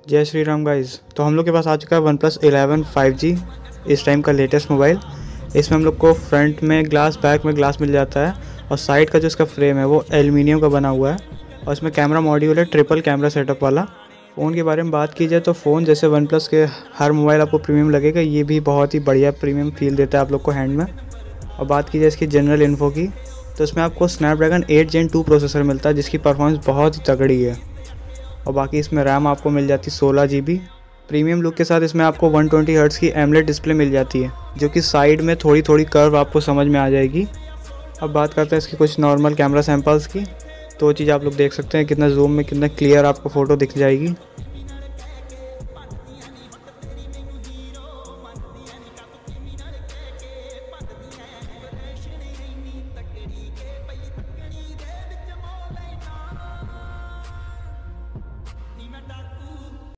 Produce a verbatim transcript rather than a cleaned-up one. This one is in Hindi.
जय श्री राम गाइस। तो हम लोग के पास आ चुका है one plus eleven five G, इस टाइम का लेटेस्ट मोबाइल। इसमें हम लोग को फ्रंट में ग्लास, बैक में ग्लास मिल जाता है और साइड का जो इसका फ्रेम है वो एल्युमिनियम का बना हुआ है और इसमें कैमरा मॉड्यूल है ट्रिपल कैमरा सेटअप वाला। फ़ोन के बारे में बात की जाए तो फ़ोन जैसे वन प्लस के हर मोबाइल आपको प्रीमियम लगेगा, ये भी बहुत ही बढ़िया प्रीमियम फील देता है आप लोग को हैंड में। और बात की जाए इसकी जनरल इन्फो की तो इसमें आपको Snapdragon eight gen two processor मिलता है जिसकी परफॉर्मेंस बहुत ही तगड़ी है। और बाकी इसमें रैम आपको मिल जाती है सोलह जी बी। प्रीमियम लुक के साथ इसमें आपको वन ट्वेंटी हर्ट्ज़ की एमोलेड डिस्प्ले मिल जाती है जो कि साइड में थोड़ी थोड़ी कर्व आपको समझ में आ जाएगी। अब बात करते हैं इसकी कुछ नॉर्मल कैमरा सैंपल्स की। तो वो चीज़ आप लोग देख सकते हैं कितना जूम में कितना क्लियर आपको फ़ोटो दिख जाएगी।